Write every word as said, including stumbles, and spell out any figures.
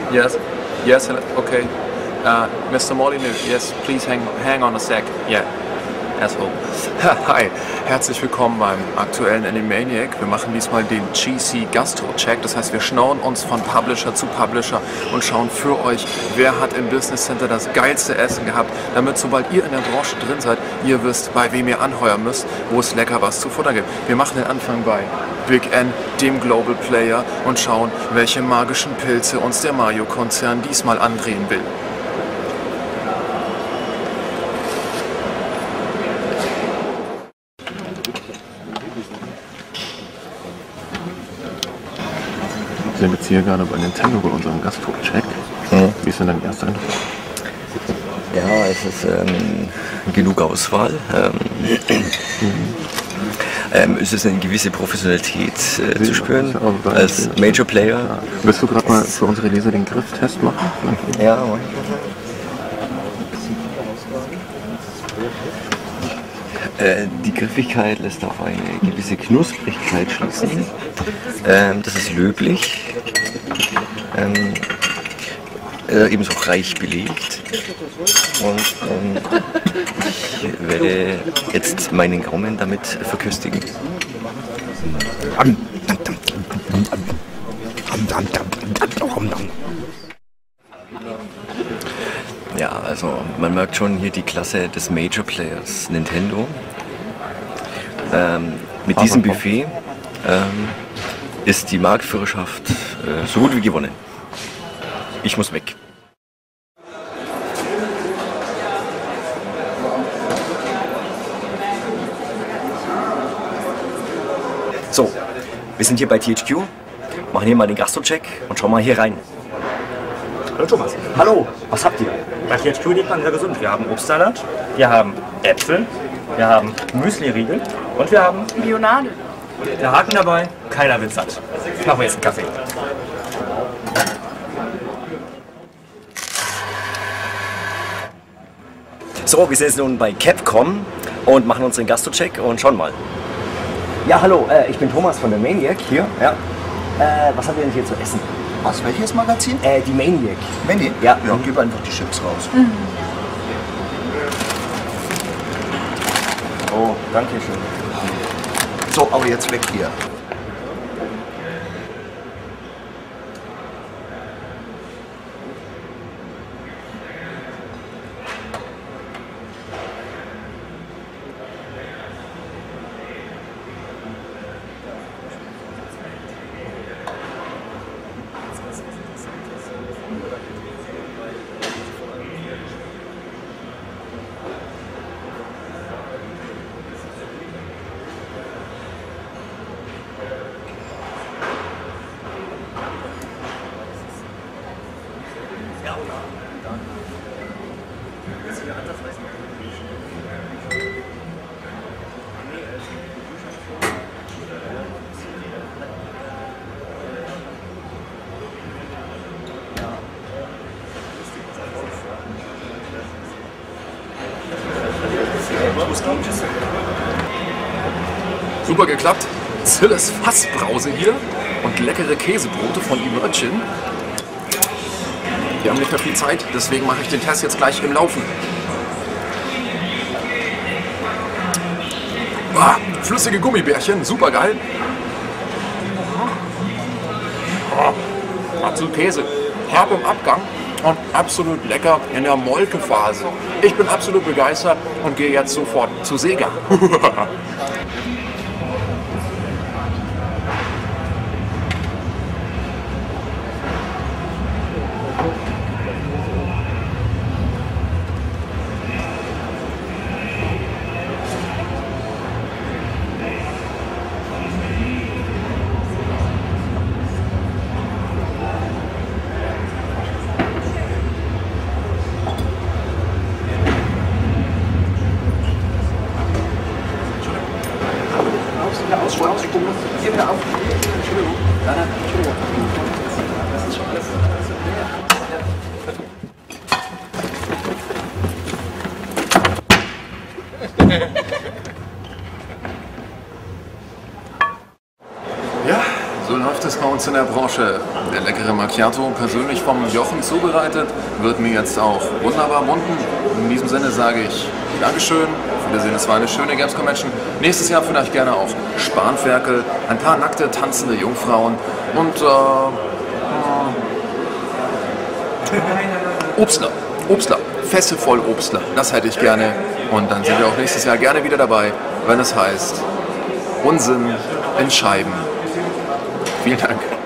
Yes. Yes. Hello. Okay. Uh, Mister Molyneux. Yes. Please hang hang on a sec. Yeah. Asshole. Hi, herzlich willkommen beim aktuellen Animaniac. Wir machen diesmal den G C Gastro-Check. Das heißt, wir schnauen uns von Publisher zu Publisher und schauen für euch, wer hat im Business Center das geilste Essen gehabt, damit sobald ihr in der Branche drin seid, ihr wisst, bei wem ihr anheuern müsst, wo es lecker was zu futtern gibt. Wir machen den Anfang bei Big N, dem Global Player, und schauen, welche magischen Pilze uns der Mayo-Konzern diesmal andrehen will. Wir sind jetzt hier gerade bei Nintendo bei unserem Gastro-Check. Mhm. Wie ist denn dein erster Eindruck? Ja, es ist ähm, genug Auswahl. Ähm, mhm. ähm, es ist eine gewisse Professionalität äh, zu spüren als Major Player. Ja. Willst du gerade mal für unsere Leser den Grifftest machen? Ja, mach ich. Die Griffigkeit lässt auf eine gewisse Knusprigkeit schließen. Ähm, das ist löblich. Ähm, äh, ebenso reich belegt. Und ähm, ich werde jetzt meinen Gaumen damit verköstigen. Ja, also man merkt schon hier die Klasse des Major Players Nintendo. Ähm, mit diesem Buffet ähm, ist die Marktführerschaft äh, so gut wie gewonnen. Ich muss weg. So, wir sind hier bei T H Q, machen hier mal den Gastro-Check und schauen mal hier rein. Hallo Thomas. Hallo, was habt ihr? Bei T H Q lebt man sehr gesund. Wir haben Obstsalat, wir haben Äpfel, wir haben Müsli-Riegel und wir haben Bionade. Der Haken dabei, keiner wird satt. Machen wir jetzt einen Kaffee. So, wir sind jetzt nun bei Capcom und machen unseren Gastro-Check und schauen mal. Ja, hallo, äh, ich bin Thomas von der Maniac hier. Ja. Äh, was habt ihr denn hier zu essen? Was, welches Magazin? Äh, die Maniac. Maniac? Ja. Ja, gib einfach die Chips raus. Mhm. Oh, danke schön. So, aber jetzt weg hier. Super geklappt. Zilles Fassbrause hier und leckere Käsebrote von Emergin. Wir haben nicht mehr viel Zeit, deswegen mache ich den Test jetzt gleich im Laufen. Ah, flüssige Gummibärchen, super geil. Oh, absolut Käse, herb im Abgang und absolut lecker in der Molkephase. Ich bin absolut begeistert und gehe jetzt sofort zu Sega. Hier wieder auf. Entschuldigung. Nein, nein, Entschuldigung. Das ist schon alles. Ja, so läuft es bei uns in der Branche. Der leckere Macchiato, persönlich vom Jochen zubereitet, wird mir jetzt auch wunderbar munden. In diesem Sinne sage ich Dankeschön. Auf Wiedersehen, es war eine schöne Games Convention. Nächstes Jahr vielleicht gerne auch Spanferkel, ein paar nackte, tanzende Jungfrauen und äh, Obstler. Obstler. Fässe voll Obstler. Das hätte ich gerne. Und dann sind wir auch nächstes Jahr gerne wieder dabei, wenn es heißt Unsinn in Scheiben. Vielen Dank.